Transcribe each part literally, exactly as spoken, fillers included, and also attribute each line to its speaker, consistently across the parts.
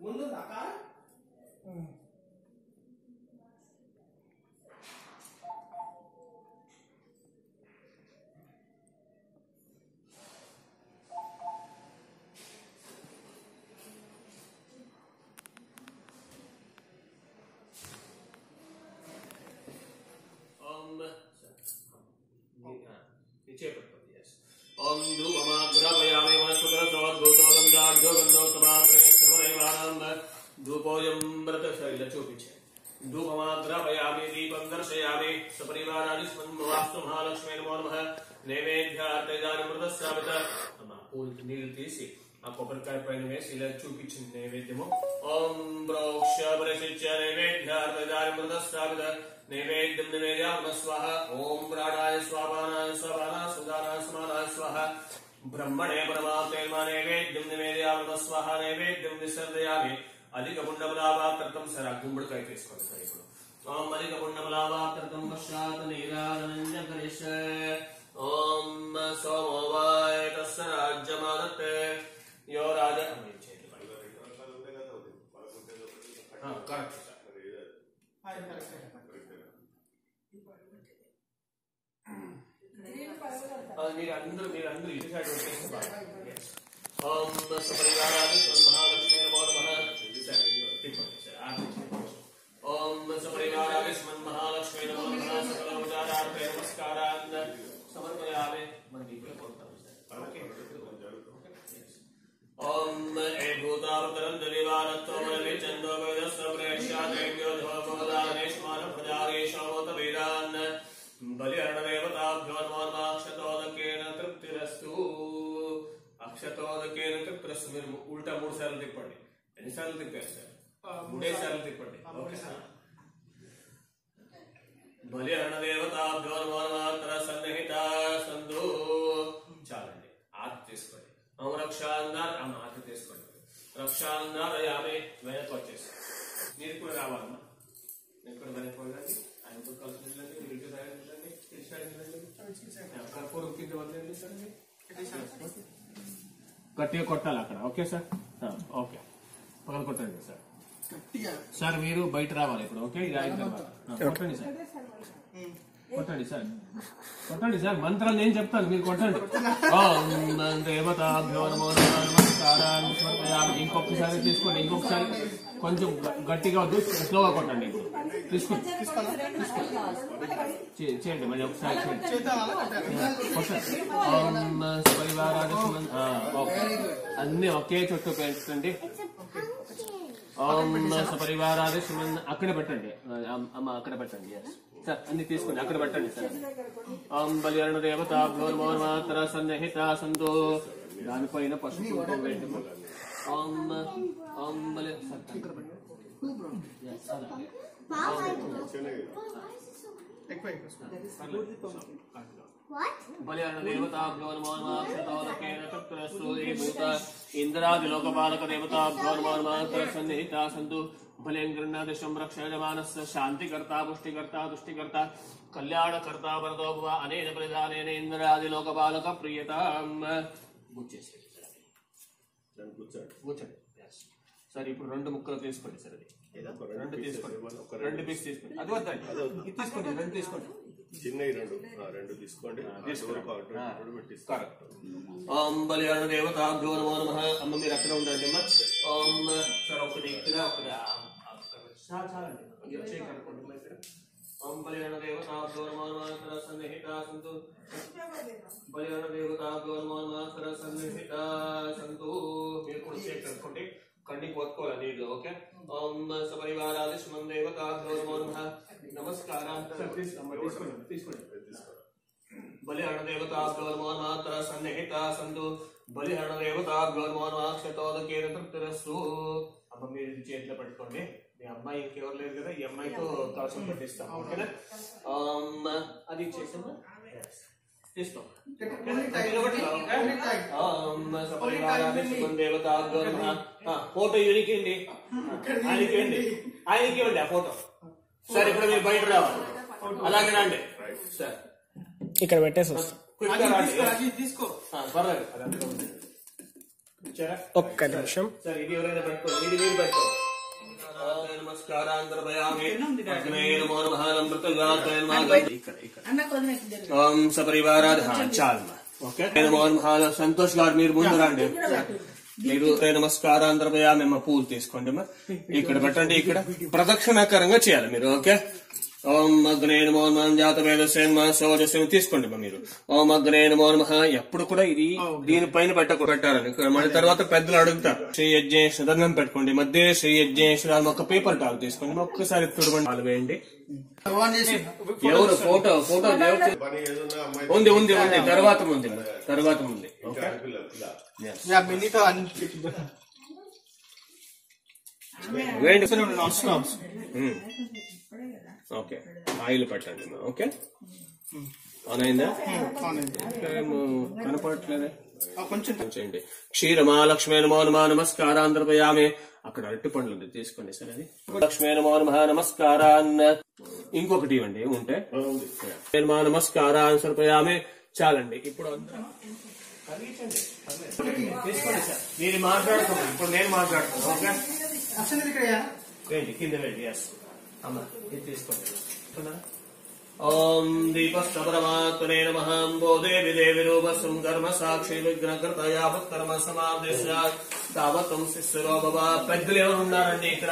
Speaker 1: ముందు అకార
Speaker 2: ओम धूपमाग्रापयामि वनस्पतिरसोद्भूतो गन्धाढ्यो सर्वदेवानां धूपोऽयं व्रतशैल చూపించే धूपमाग्रापयामि दीपं दर्शयामि सपरिवाराणि स्मन्वास्तु महालक्ष्मी नमो नमः నైవేద్యార్థజానమృతస్సామిత అమ్మ పూర్తి నీళ్ళు తీసి ఆ కొబ్బరికాయ పైన వేసి ఇలా చూపించింది నైవేద్యము ఓం ప్రోక్ష పరిశిచ్య నైవేద్యార్థజానమృతస్సామిత నైవేద్యం నివేద్యామ స్వాహ ఓం ప్రాణాయ స్వాపానాయ స్వాపానాయ సుదానాయ సమానాయ స్వాహ బ్రహ్మణే పరమాత్మే నైవేద్యం నివేద్యామ స్వాహ నైవేద్యం విసర్జయామి అధిక పుణ్యములాభాకృతం సర గుమ్మడికాయ తీసుకోండి సార్ ఇప్పుడు ఓం అధిక పుణ్యములాభాకృతం పశ్చాత్ నీరాజనంజ గణేశ ఓం సోమవాయ తస్స రాజ్యమాదత్తే యో రాజ కరెక్ట్ మీరు అందరూ మీరు అందరూ ఇటు సైడ్ వచ్చేసి ఓం సపరివారాది మహాలక్ష్మి నమో నమః ఓం సపరివారాది మహాలక్ష్మి నమో నమః సకల ఉదారార్థే నమస్కారాన్ సమర్పయామి మనం ఇక్కడ పొందుతాం సార్ ఓకే ఓం ఏ భూతావతరం దలివారత్వం వలలి చందో వేదస్స ప్రేక్షాదేవ్యో ధోమోదానేష్మాన ప్రజారేషోత వేదాన్ బలి అర్ణదేవతాభ్యో నమో నమః అక్షతోదకేన తృప్తిరస్తు అక్షతోదకేన తృప్తిరస్తు మీరు ఉల్టా మూడు సార్లు తిప్పండి ఎన్నిసార్లు తిప్పారు సార్ మూడే సార్లు తిప్పండి ఓకే సార్ బలి అర్ణదేవతాభ్యో నమో నమః తర సన్నిహిత సందు చాలండి ఆర్తి తీసుకోండి ఓం రక్షాందార్ అమ్మ ఆర్తి తీసుకోండి రక్షాందారయామి వెనక్కి వచ్చేసి మీరు కూడా రావాలమ్మా మీరు కూడా వెనక్కి వెళ్ళండి ఆయనతో కలిసి వెళ్ళండి మీరు ఇంటి సైడ్ వెళ్ళండి ఇటు సైడ్ వెళ్ళండి కర్పూరం కింద వదిలేండి సార్ గట్టిగా కొట్టాలి అక్కడ ఓకే సార్ ఓకే పగల కొట్టండి సార్ సార్ మీరు బయట రావాలి ఇప్పుడు ఓకే ఇది అయిన తర్వాత కొట్టండి సార్ కొట్టండి సార్ కొట్టండి సార్ మంత్రాలు నేను చెప్తాను మీరు కొట్టండి ఓం దేవతాభ్యో నమో నమః నమస్కారాన్ని సమర్పయామి ఇంకొకసారి తీసుకోండి ఇంకొకసారి కొంచెం గట్టిగా వద్దు స్లోగా కొట్టండి ఇప్పుడు తీసుకోండి చేయండి మళ్ళీ ఒకసారి కొట్టండి ఓం పరివారాది ఓకే అన్ని ఒకే చుట్టూ పెంచండి ఓం సపరివారాది సుమన్ అక్కడ పెట్టండి అమ్మ అక్కడ పెట్టండి సార్ అన్ని తీసుకోండి అక్కడ పెట్టండి సార్ ఓం బలి అర్ణ దేవతాభ్యో నమో నమః తర సన్నిహిత సంతో దానిపైన పసుపు వేయండి ఓం ఓం బలి అక్కడ పెట్టండి బలి అర్ణ దేవతాభ్యో నమో నమః అక్షతోదకేన తృప్తిరస్తు ఏ భూత ఇంద్రాది లోకపాలక దేవతాభ్యో నమో నమః తర సన్నిహిత సంతు బలేంద్రనాదశం రక్షయమానస్య శాంతికర్త పుష్టికర్త తుష్టికర్త కళ్యాణకర్త వరదో భవ అనేన ప్రధానేన ఇంద్రాది లోకపాలక ప్రియతాం గుచ్చేసి కూర్చోండి సార్ ఇప్పుడు రెండు ముక్కలు తీసుకోండి సార్ అది రెండు తీసుకోండి రెండు పీస్ తీసుకోండి అది వద్దండి ఇది తీసుకోండి రెండు తీసుకోండి
Speaker 3: చిన్నవి రెండు రెండు తీసుకోండి
Speaker 2: ఓం బలి అర్ణ దేవతాభ్యో నమో నమః అమ్మ మీరు అక్కడ ఉండండి అమ్మ ఓం సార్ ఒకటి ఇక్కడ ఒకటి చాలండి ఓం బలి అర్ణ దేవతాభ్యో నమో నమః తర సన్నిహిత సంతు బలి అర్ణ దేవతాభ్యో నమో నమః తర సన్నిహిత సంతు మీరు కూడా చేయి కట్టుకోండి కండికి కొట్టుకోవాలి నీళ్ళు ఓకే ఓం సపరివారాది సుమన్ దేవతాభ్యో నమో నమః నమస్కారం తీసుకోండి తీసుకోండి బలి అర్ణ దేవతాభ్యో నమో నమః తర సన్నిహిత సంతు బలి అర్ణ దేవతాభ్యో నమో నమః అక్షతోదకేన తృప్తిరస్తు అమ్మ మీరు చేతిలో పెట్టుకోండి మీ అమ్మాయి ఇంకెవరు లేరు కదా ఈ అమ్మాయితో కలసం పెట్టిస్తాం ఓకేనా అది ఇచ్చేసామా తీసుకో ఫోటో యూనికండి ఆయనకి ఆయనకి ఇవ్వండి ఆ ఫోటో సార్ ఇప్పుడు మీరు బయట రావాలి అలాగే రండి సార్
Speaker 1: ఇక్కడ పెట్టేసి
Speaker 2: తీసుకో పర్లేదు
Speaker 1: ఒక్క నిమిషం.
Speaker 2: సరే ఇది ఎవరైనా పెట్టుకోండి, ఇది మీరు పెట్టుకోండి. నమస్కారాంతర్భయామి అగ్నే నమో నమః ఇక్కడ ఇక్కడ ఓం సపరివారాధ చాలు. ఓకే నమో నమః. సంతోష్ గారు మీరు ముందు రండి. మీరు నమస్కారాంతర్భయామి అమ్మ పూలు తీసుకోండి అమ్మా, ఇక్కడ పెట్టండి. ఇక్కడ ప్రదక్షిణాకరంగా చేయాలి మీరు. ఓకే ఓం అగ్నే నమో నమః జాత వేదసేన సోజస్యం తీసుకోండి అమ్మా మీరు. ఓం అగ్నే నమో నమః. ఎప్పుడు కూడా ఇది దీనిపైన పెట్టకు పెట్టాలని మన తర్వాత పెద్దలు అడుగుతారు. శ్రీ యజ్ఞేశ్వర దండం పెట్టుకోండి. మధ్య శ్రీ యజ్ఞేశ్వర ఒక పేపర్ టాల్ తీసుకోండి, ఒక్కసారి తుడవండి, పాలు వేయండి. ఎవరు ఫోటో ఫోటో ఉంది ఉంది ఉంది తర్వాత ఉంది తర్వాత ఉంది. ఓకే ఆయిల్ పెట్టండి. ఓకే ఆన్ అయిందా? కనపడట్లేదే కొంచెం చేయండి. క్షీరమాలక్ష్మే నమో నమః నమస్కారాంతర్భయామి. అక్కడ అరటి పండ్లు ఉంది తీసుకోండి. సరే అది లక్ష్మే నమో నమః నమస్కారాన్. ఇంకొకటి ఇవ్వండి ఉంటే నమో నమస్కారాన్ సమర్పయామి. చాలండి. ఇప్పుడు తీసుకోండి సార్, మీరు మాట్లాడుకోండి. ఇప్పుడు నేను మాట్లాడుతాను. ఓకే రండి కింద రండి. ఎస్ అమ్మా ఇది తీసుకోండి. ఓం దీపస్తపరమాత్మనే నమః. దేవి దేవి రూపస్వం కర్మ సాక్షి విఘ్నకర్త యావత్ కర్మ సమాప్తిస్యాత్ తావతం శిశురో భవ. పెద్దలు ఎవరు ఉన్నారండి ఇక్కడ?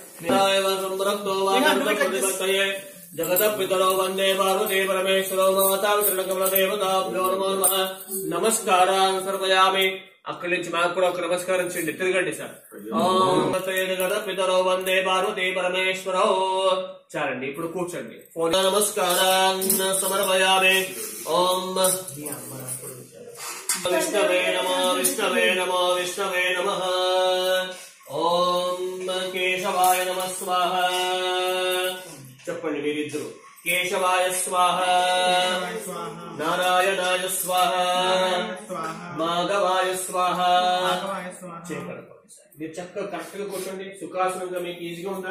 Speaker 2: జగత పితరో వందే పార్వతీ పరమేశ్వరో మాతా కమల దేవతాభ్యో నమో నమః. నమస్కారాన్ని సమర్పయామి. అక్కడి నుంచి మాకు కూడా ఒక నమస్కారం చేయండి. తిరగండి సార్. ఓం జగత పితరో వందే పార్వతీ పరమేశ్వరో. చాలండి. ఇప్పుడు కూర్చోండి. నమస్కారాన్ని సమర్పయామి. ఓం విష్ణవే నమః విష్ణవే నమః విష్ణవే నమః. ఓం కేశవాయ నమః స్వాహ. చెప్పండి మీరిద్దరు. కేశవాయ స్వాహ, నారాయణాయ స్వాహ, మాధవాయ స్వాహ. మీరు చక్కగా కరెక్ట్ గా కూర్చోండి. సుఖాసనంగా మీకు ఈజీగా ఉందా?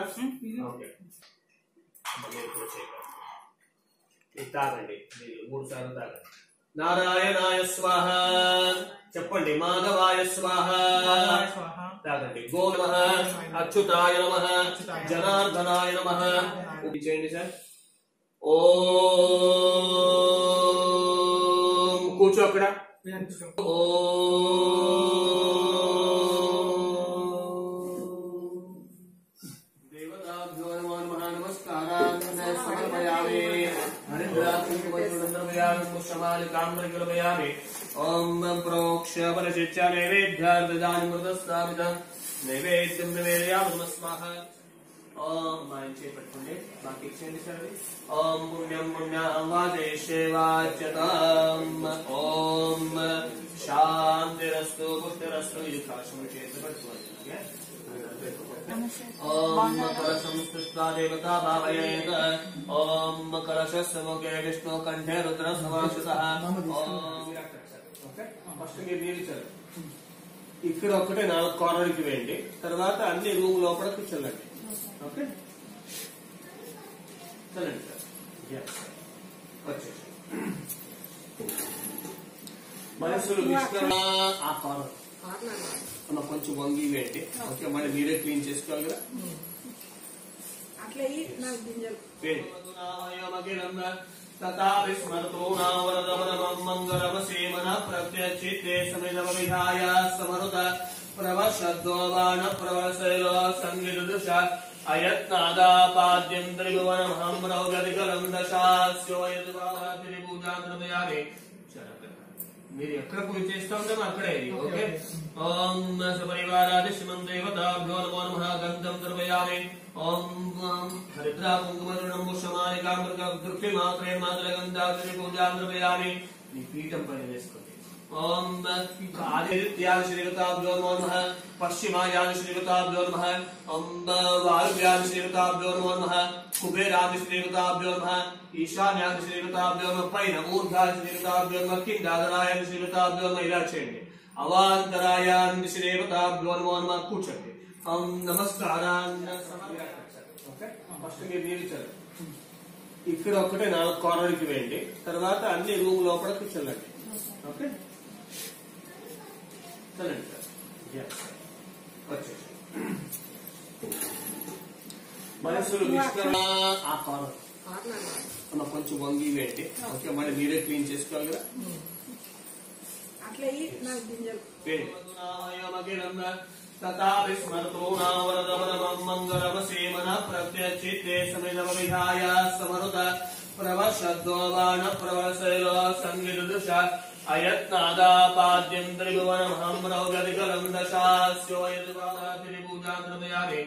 Speaker 2: తాగండి మూడు సార్లు తాగండి. నారాయణాయ స్వాహ చెప్పండి. మాధవాయ స్వాహ తాగండి. గో నమః, అచ్యుతాయ నమః, జనార్దనాయ నమః. చేయండి సార్. ఓం కూర్చో అక్కడ. దేవతాభ్యో నమో నమః నమస్కారాన్ని సమర్పయామి. హరిద్రాక్షమాలికాంబరయామి. ఓం ప్రోక్ష పరిశిష్య నైవేద్యార్థాని మృతస్థాపిత నైవేద్యం నివేదయామి. నమః స్వాహ. ఓం మాయం చేపట్టుకోండి. మాకు ఇచ్చేయండి సార్. ఓం పుణ్యం పుణ్యం వాదేశేవాచ్యతాం. ఓం శాంతిరస్తు పుష్టిరస్తు. ఇది కాశం చేతి పట్టుకోండి. ఓం కలశం స్థిత్వా దేవతా భావయేత్. ఓం కలశస్య ముఖే విష్ణు కంఠే రుద్ర సమాశ్రితః. ఫస్ట్ మీరు నిలిచారు. ఇక్కడ ఒక్కటే నాలుగు కార్నర్కి వేయండి. తర్వాత అన్ని రూమ్ లోపల కూర్చోండి. ఓకే చలండి సార్. వచ్చేసి మనసులు ఆ కార్నర్ అమ్మ కొంచెం వంగి వేయండి. ఓకే మళ్ళీ మీరే క్లీన్ చేసుకోగలరా? మంగళమసేమన ప్రత్యచిత్తే సమిధమవిధాయ సమరుత ప్రవశద్వాన ప్రవశైలో సంగిదుష అయత్నాదాపాద్యం త్రిభువనమహం ప్రౌగతికలం దశాస్యోయద్వాతిరిభూజాంద్రమయామి. మీరు ఎక్కడ పూజ చేస్తూ ఉంటామో అక్కడే. ఓకే ఓం సపరివారాది శ్రీమం దేవతాభ్యో నమో నమః. గంధం ద్రవయామి. ఓం హరిద్రా కుంకుమరుణం పుష్పమాలికామృత దృష్టి మాత్రే మాతల గంధాగ్ని పూజాంద్రవయామి. మీ పీఠం పైన వేసుకోండి. ఓం ఆదిత్యాది శ్రీగతాభ్యో నమో నమః. పశ్చిమాయాది శ్రీగతాభ్యో నమః. ఓం వాయువ్యాది శ్రీగతాభ్యో నమో నమః. కుబేరాది శ్రీగతాభ్యో నమః. ఈశాన్యాది శ్రీగతాభ్యో నమః. పైన ఊర్ధ్వాది శ్రీగతాభ్యో నమః. కిందాదరాయాది శ్రీగతాభ్యో నమః. ఇలా చేయండి. అవాంతరాయాది శ్రీగతాభ్యో నమో నమః. కూర్చోండి. ఓం నమస్కారాన్ని ఫస్ట్ మీరు నిలిచారు. ఇక్కడ ఒక్కటే నాలుగు కార్నర్కి వేయండి. తర్వాత అన్ని రూమ్ లోపల కూర్చోండి. ఓకే చలండి సార్. మనసులు కొంచెం వంగి వేయండి. ఓకే, మళ్ళీ మీరే క్లీన్ చేసుకోవాలి కదా. ప్రత్యచిత్తే సమిధమవిధాయ సమరుత ప్రవశద్వాన ప్రవశైలో సంగిరుదృశ అయత్నాదాపాద్యం త్రిభువనమహం రౌగదిగలం దశాస్యోయద్వారాత్రిభూజాంద్రమయామి.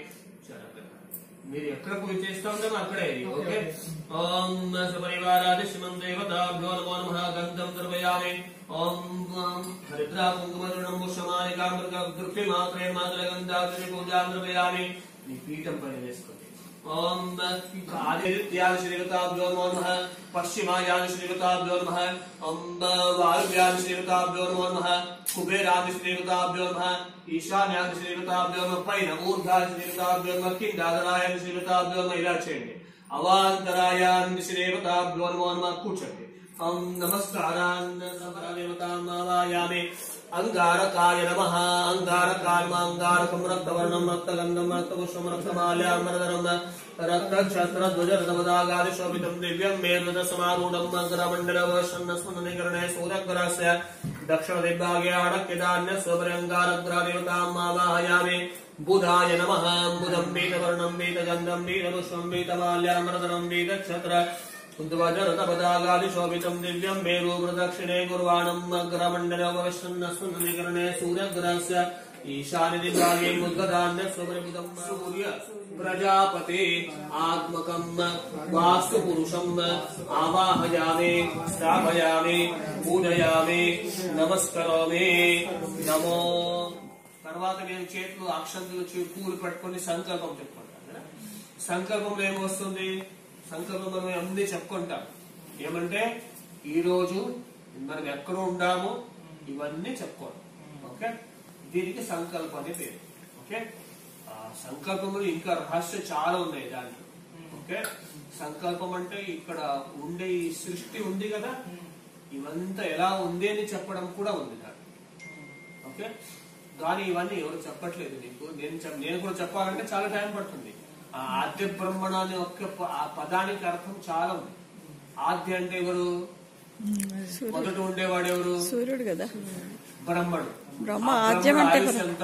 Speaker 2: మీరు ఎక్కడ పూజ చేస్తూ ఉంటామో అక్కడే. ఓకే, ఓం సపరివారాది శ్రీమం దేవతాభ్యో నమో నమః. గంధం ద్రవయామి. ఓం హరిద్రా కుంకుమరుణం పుష్పమాలికామృత దృష్టి మాత్రే మాత్ర గంధాగ్ని పూజాం ద్రవయామి. మీ పీఠం పైన వేసుకోండి. ఓం ఆదిత్యాది శ్రీగతాభ్యో నమో నమః. పశ్చిమాయాది శ్రీగతాభ్యో నమః. ఓం వాయువ్యాది శ్రీగతాభ్యో నమో నమః. కుబేరాది శ్రీగతాభ్యో నమః. ఈశాన్యాది శ్రీగతాభ్యో నమః. పైన ఊర్ధ్వాది శ్రీగతాభ్యో నమః. కిందాదరాయాది శ్రీగతాభ్యో నమః. ఇలా చేయండి. అవాంతరాయాది శ్రీగతాభ్యో నమో నమః. కూర్చోండి. ఓం నమస్కారాన్ సర్వదేవతామావాయామి. అంగారకాయ నమః. అంగారకాయ అంగారకం రక్తవర్ణం రక్తగంధం రక్తపుష్పం రక్తమాల్యామరధరం రక్తఛత్రధ్వజ రథపదాగాది శోభితం దివ్యం మేరుద సమారూఢం అంగరమండలవశన్నస్మరణీకరణే సూర్యగ్రహస్య దక్షిణదిగ్భాగే అడక్యదాన్య స్వపర్యంగారగ్రాదేవతామావాయామి. బుధాయ నమః. బుధం పీతవర్ణం పీతగంధం పీతపుష్పం పీతమాల్యామరధరం పీతఛత్ర ధ్వజరథపదాగాది శోభితం దివ్యం మేరు ప్రదక్షిణే గుర్వాణం అగ్రమండలవశన్నస్మరణీకరణే సూర్యగ్రహస్య ఈశాన్య దిగ్భాగే ముద్గదాన్య స్వపరిమితం సూర్య ప్రజాపతే ఆత్మకం వాస్తు పురుషం ఆవాహయామి స్థాపయామి పూజయామి నమస్కరోమి. నమో. తర్వాత నేను చేతులు అక్షంతులు పూలు పట్టుకొని సంకల్పం చెప్పుకుంటాను కదా. సంకల్పంలో ఏమొస్తుంది? సంకల్పం మనం అన్ని చెప్పుకుంటాం. ఏమంటే ఈ రోజు మనం ఎక్కడ ఉండాము ఇవన్నీ చెప్పుకోండి. ఓకే, దీనికి సంకల్పం అనే పేరు. ఓకే, ఆ సంకల్పంలో ఇంకా రహస్యం చాలా ఉన్నాయి దాంట్లో. ఓకే, సంకల్పం అంటే ఇక్కడ ఉండే ఈ సృష్టి ఉంది కదా, ఇవంతా ఎలా ఉంది అని చెప్పడం కూడా ఉంది దాంట్లో. ఓకే, కానీ ఇవన్నీ ఎవరు చెప్పట్లేదు నీకు. నేను నేను కూడా చెప్పాలంటే చాలా టైం పడుతుంది. ఆ ఆద్య బ్రహ్మణ అనే ఒక్క ఆ పదానికి అర్థం చాలా ఉంది. ఆద్య అంటే ఎవరు? మొదట ఉండేవాడు ఎవరు? సూర్యుడు కదా, బ్రహ్మడు. బ్రహ్మ ఆద్యం అంటే ఎంత?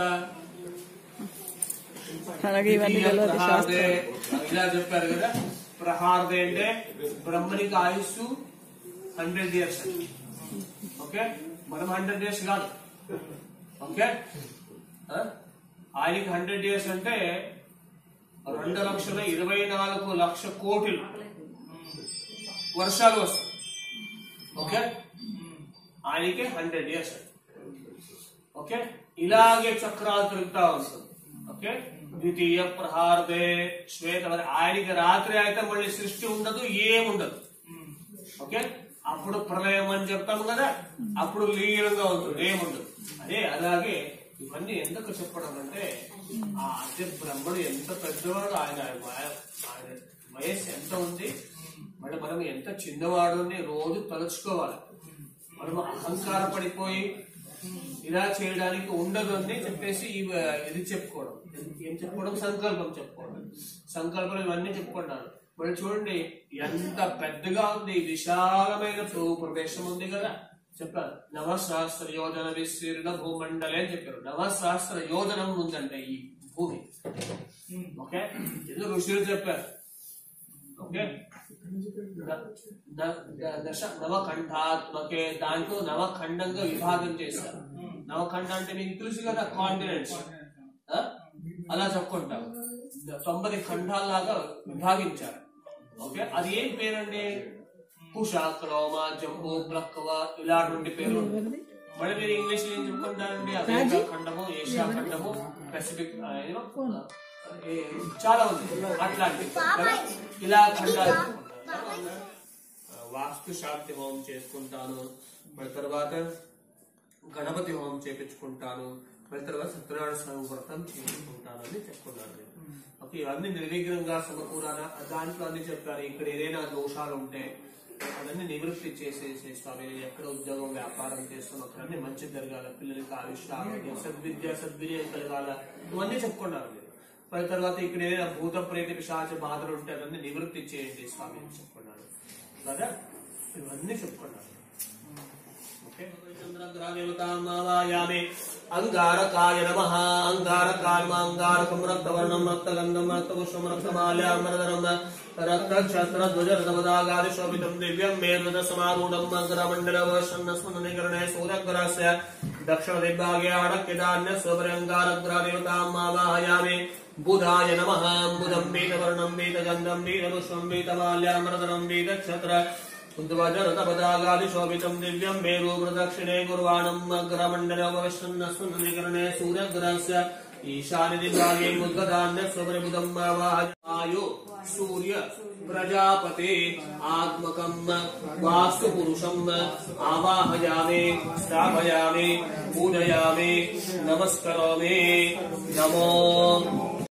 Speaker 2: ఇలా చెప్పారు కదా. ప్రహార్దే అంటే బ్రహ్మనికి ఆయుస్సు హండ్రెడ్ ఇయర్స్. ఓకే, మనం హండ్రెడ్ ఇయర్స్ కాదు. ఓకే, ఆయనకి హండ్రెడ్ ఇయర్స్ అంటే రెండు లక్షల ఇరవై నాలుగు లక్ష కోట్లు వర్షాలు వస్తాయి. ఓకే, ఆయనకి హండ్రెడ్ ఇయర్స్. ఓకే, ఇలాగే చక్రాలు తిరుగుతా వస్తుంది. ఓకే, ద్వితీయ ప్రహార్దే శ్వేత. ఆయనకి రాత్రి అయితే మళ్ళీ సృష్టి ఉండదు, ఏముండదు. ఓకే, అప్పుడు ప్రళయం అని చెప్తాము కదా, అప్పుడు లీనంగా ఉంటుంది, ఏముండదు. అదే అలాగే ఇవన్నీ ఎందుకు చెప్పడం అంటే ఆ అదే బ్రహ్మడు ఎంత పెద్దవాడు, ఆయన ఆయన వయస్సు ఎంత ఉంది, మళ్ళీ మనం ఎంత చిన్నవాడు అని రోజు తలుచుకోవాలి. మనం అహంకార పడిపోయి ఇలా చేయడానికి ఉండదు అని చెప్పేసి ఇది చెప్పుకోవడం. ఏం చెప్పుకోవడం? సంకల్పం చెప్పుకోవడం. సంకల్పం ఇవన్నీ చెప్పుకుంటారు. మరి చూడండి ఎంత పెద్దగా ఉంది, విశాలమైన ప్రదేశం ఉంది కదా. చెప్పారు నవసహస్ర యోజన విస్తీర్ణ భూమండలే అని చెప్పారు. నవసహస్ర యోజనం ఉందంటే ఈ భూమి. ఓకే, ఎందుకు ఋషులు చెప్పారు. ఓకే, దశ నవఖండాత్మకే, దాంట్లో నవఖండంగా విభాగం చేశారు. నవఖండ అంటే మీకు తెలుసు కదా, కాంటినెంట్స్. అలా చెప్పుకుంటాం. తొంభై ఖండాల్లాగా విభాగించారు. ఓకే, అది ఏం పేరండి? కుష, క్రోమ, జంబు, బ్లక్కవ ఇలాంటి పేర్లు. మళ్ళీ మీరు ఇంగ్లీష్ ఏం చెప్పుకుంటారండి? అమెరికా ఖండము, ఏషియా ఖండము, పెసిఫిక్, చాలా ఉంది అట్లాంటి. ఇలా ఖండాలు. వాస్తు శాంతి హోమం చేసుకుంటాను, మరి తర్వాత గణపతి హోమం చేపించుకుంటాను, మరి తర్వాత సత్యనారాయణ స్వామి వ్రతం చేసుకుంటాను అని చెప్పుకున్నాను. ఓకే, ఇవన్నీ నిర్విఘ్నంగా సమకూరాన దాంట్లో అన్ని చెప్పారు. ఇక్కడ ఏదైనా దోషాలు ఉంటే అవన్నీ నివృత్తి చేసేసి స్వామి నేను ఎక్కడ ఉద్యోగం వ్యాపారం చేస్తున్నా అక్కడన్నీ మంచి జరగాల, పిల్లలకి ఆవిష్ట ఆరోగ్యం, సద్విద్య సద్వినియోగం కలగాల, ఇవన్నీ చెప్పుకున్నారు మీరు. మరి తర్వాత ఇక్కడ ఏదైనా భూత ప్రేత పిశాచ బాధలు ఉంటే అవన్నీ నివృత్తి చేయండి స్వామి అని చెప్పుకున్నాను కదా, ఇవన్నీ చెప్పుకున్నారు. ఓకే, చంద్రగ్రహదేవతామావాయామి అంగారకాయ నమః. అంగారకాయ అంగారకం రక్తవర్ణం రక్తగంధం రక్తపుష్పం రక్తమాల్యామరధరం రక్తక్షత్రధ్వజ రథపదాగాది శోభితం దివ్యం మేరుద సమారూఢం అగ్రమండలవశన్నస్మరణీకరణే సూర్యగ్రహస్య దక్షిణదిగ్భాగే ఆడక్యదాన్య శోభరంగారగ్రహదేవతామావాయామి. బుధాయ నమః. బుధం పీతవర్ణం పీతగంధం పీతపుష్పం పీతమాల్యామరధరం పీతక్షత్ర ధ్వజరథపదాగాది శోభితం దివ్యం మేరు ప్రదక్షిణే గుర్వాణం అగ్రమండలవశన్నస్మరణీకరణే సూర్యగ్రహస్య ఈశాన్య దిగ్భాగే ముద్గదాన్య శోభరబుధం వాయు సూర్య ప్రజాపతే ఆత్మకం వాస్తు పురుషం ఆవాహయామి స్థాపయామి పూజయామి నమస్కరోమి. నమో